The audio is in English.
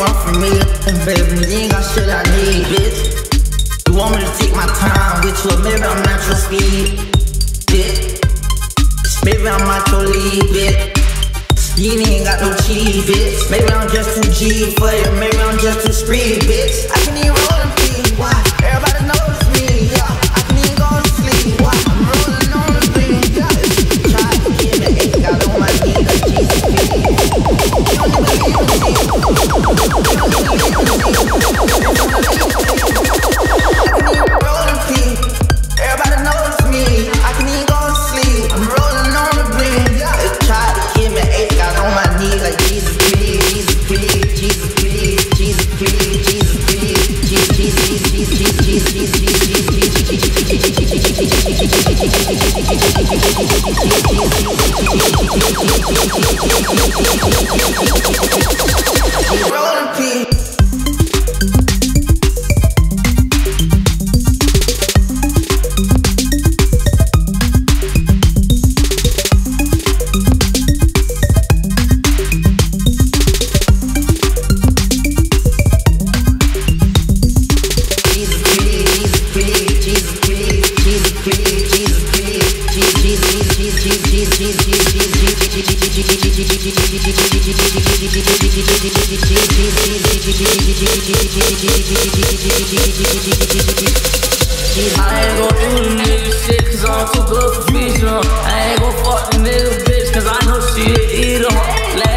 want from me, baby, you ain't got shit I need, bitch. You want me to take my time with you, maybe I'm not your speed, bitch. Maybe I'm not your lead, bitch. You ain't got no cheese, bitch. Maybe I'm just too G for you, maybe I'm just too street, bitch. I can even roll and pee, why? Everybody knows me, yeah. I can even go to sleep, why? I'm rolling on the beat, yeah. Try to give me 8, got on my knees like Jesus, please. You don't even believe in me. You don't even believe in me. I can even roll and pee. Everybody knows me. I can even go to sleep. I'm rolling on the beat, yeah. Try to give me 8, got on my knees like Jesus, please. Jesus, please. Jesus, please. Jesus, please. Jesus, please. Rolling P. I ain't gon' do the nigga shit cause I'm too good for feature. I ain't gon' fuck the nigga bitch cause I know she a eater.